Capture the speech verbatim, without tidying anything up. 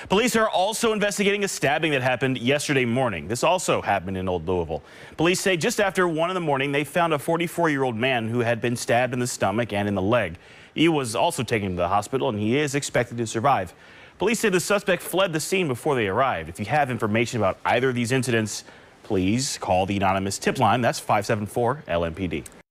Police are also investigating a stabbing that happened yesterday morning. This also happened in Old Louisville. Police say just after one in the morning, they found a forty-four-year-old man who had been stabbed in the stomach and in the leg. He was also taken to the hospital, and he is expected to survive. Police say the suspect fled the scene before they arrived. If you have information about either of these incidents, please call the anonymous tip line. That's five seven four L M P D.